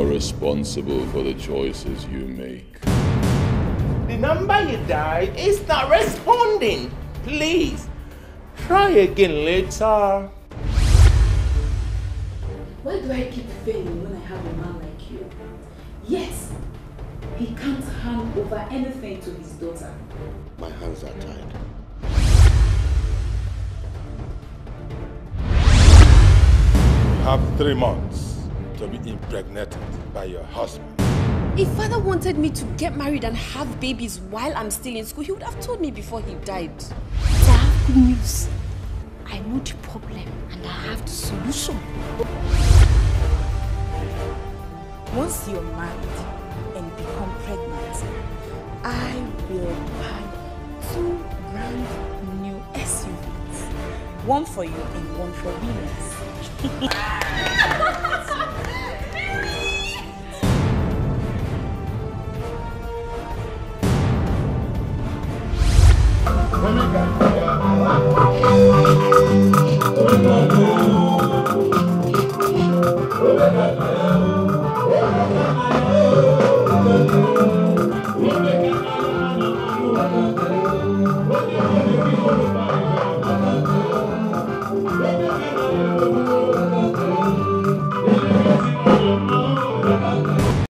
are responsible for the choices you make. The number you dialed is not responding. Please, try again later. Why do I keep failing when I have a man like you? Yes, he can't hand over anything to his daughter. My hands are tied. You have 3 months to be impregnated by your husband. If father wanted me to get married and have babies while I'm still in school, he would have told me before he died. I have good news. I know the problem and I have the solution. Once you're married and become pregnant, I will buy 2 brand new SUVs. One for you and one for Venus. Let me go.